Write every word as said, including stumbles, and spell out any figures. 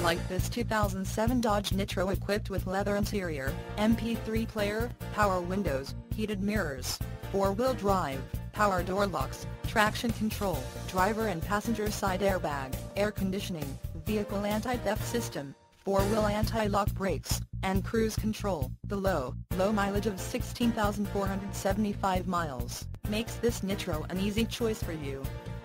like this two thousand seven Dodge Nitro equipped with leather interior, M P three player, power windows, heated mirrors, four-wheel drive, power door locks, traction control, driver and passenger side airbag, air conditioning, vehicle anti-theft system, four-wheel anti-lock brakes, and cruise control. The low, low mileage of sixteen thousand four hundred seventy-five miles makes this Nitro an easy choice for you.